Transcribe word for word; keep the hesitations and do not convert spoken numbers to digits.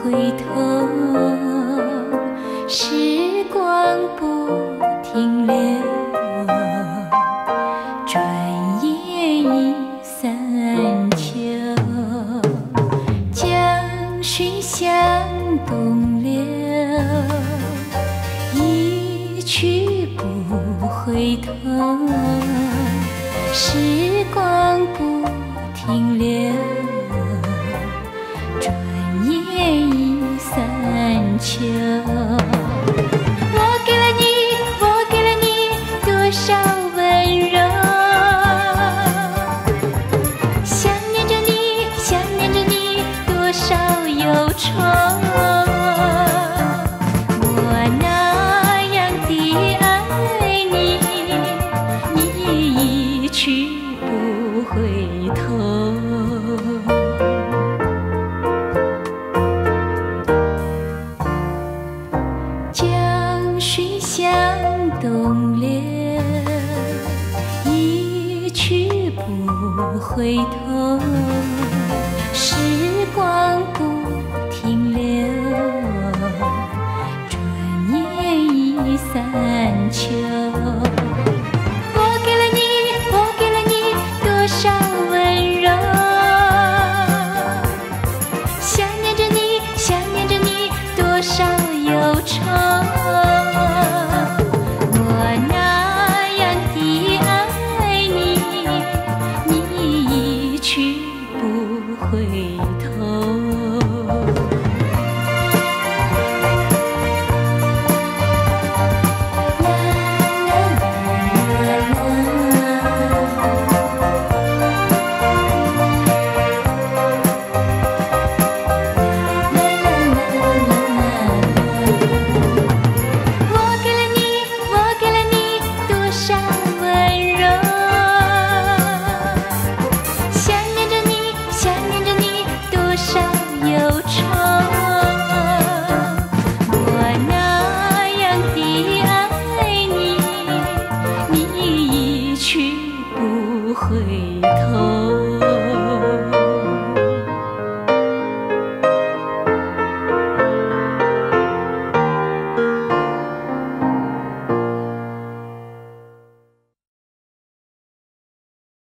回头，时光不停留，转眼已三秋。江水向东流，一去不回头，时光不停留，转眼已三秋。我给了你，我给了你多少温柔，想念着你，想念着你多少忧愁。我那样的爱你，你一去不回头。江水向东流，一去不回头，时光不停留，转眼已三秋。我给了你，我给了你多少温柔，想念着你，想念着你多少忧愁。